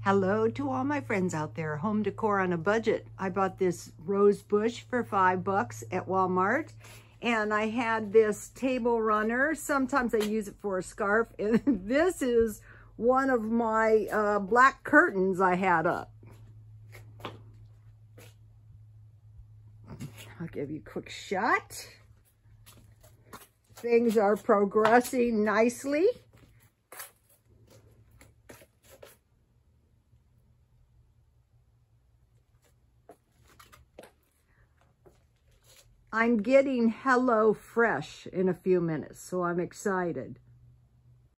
Hello to all my friends out there. Home decor on a budget. I bought this rose bush for $5 at Walmart. And I had this table runner. Sometimes I use it for a scarf. And this is one of my black curtains I had up. I'll give you a quick shot. Things are progressing nicely. I'm getting Hello Fresh in a few minutes, so I'm excited.